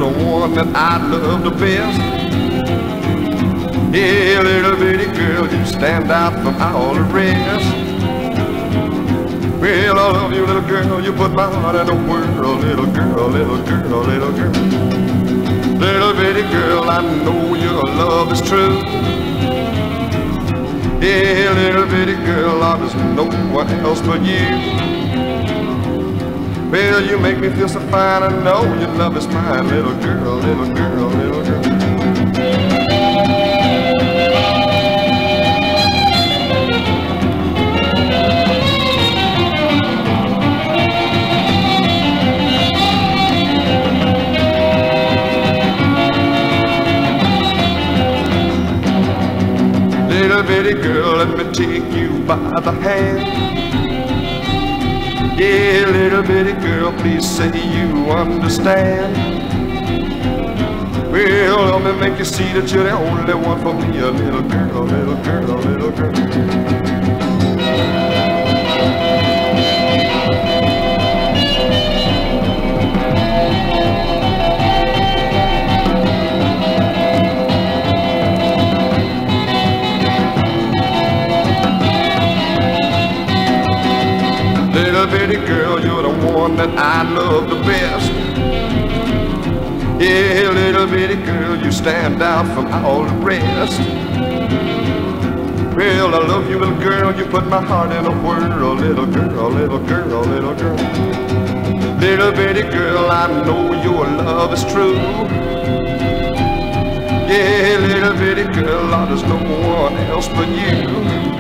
the one that I love the best. Yeah, little bitty girl, you stand out from all the rest. Well, I love you, little girl, you put my heart in the whirl. Little girl, little girl, little girl. Little bitty girl, I know your love is true. Yeah, little bitty girl, there's no one else but you. Well, you make me feel so fine, I know your love is mine. Little girl, little girl, little girl. Little bitty girl, let me take you by the hand. Yeah, little bitty girl, please say you understand. Well, let me make you see that you're the only one for me. A little girl, little girl, little girl. Little bitty girl, you're the one that I love the best. Yeah, little bitty girl, you stand out from all the rest. Well, I love you, little girl, you put my heart in a whirl. Little girl, little girl, little girl. Little bitty girl, I know your love is true. Yeah, little bitty girl, there's no one else but you.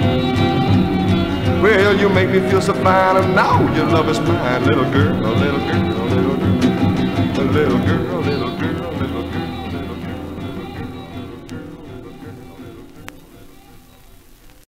Well, you make me feel so fine, and now your love is mine. Little girl, little girl, little girl, little girl, little girl.